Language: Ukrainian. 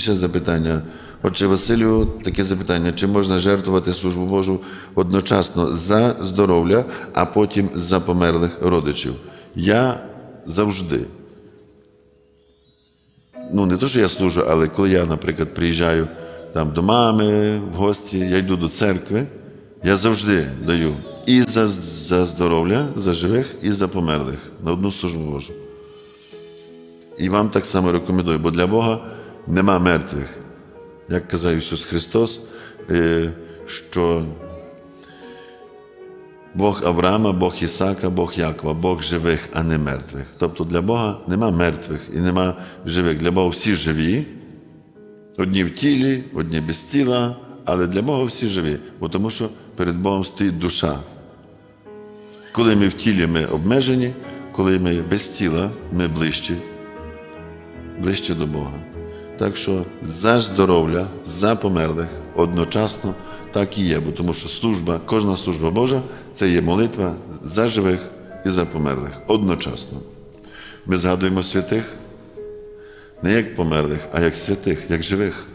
Ще запитання. Отже, Василю, таке запитання. Чи можна жертвувати службу Божу одночасно за здоров'я, а потім за померлих родичів? Я завжди. Не то, що я служу, але коли я, наприклад, приїжджаю до мами в гості, я йду до церкви, я завжди даю і за здоров'я, за живих, і за померлих на одну службу Божу. І вам так само рекомендую, бо для Бога нема мертвих. Як казав Ісус Христос, що Бог Авраама, Бог Ісака, Бог Якова, Бог живих, а не мертвих. Тобто для Бога нема мертвих і нема живих. Для Бога всі живі, одні в тілі, одні без тіла, але для Бога всі живі, бо тому що перед Богом стоїть душа. Коли ми в тілі, ми обмежені, коли ми без тіла, ми ближче до Бога. Так що за здоров'я, за померлих одночасно так і є, бо тому що кожна служба Божа – це є молитва за живих і за померлих одночасно. Ми згадуємо святих не як померлих, а як святих, як живих.